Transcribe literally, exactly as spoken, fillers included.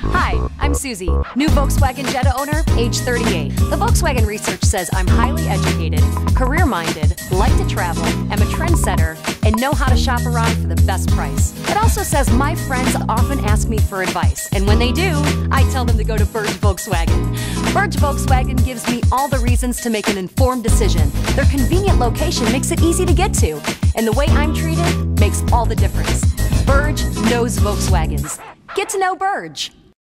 Hi, I'm Susie, new Volkswagen Jetta owner, age thirty-eight. The Volkswagen research says I'm highly educated, career-minded, like to travel, am a trendsetter, and know how to shop around for the best price. It also says my friends often ask me for advice, and when they do, I tell them to go to Burge Volkswagen. Burge Volkswagen gives me all the reasons to make an informed decision. Their convenient location makes it easy to get to, and the way I'm treated makes all the difference. Burge knows Volkswagens. Get to know Burge.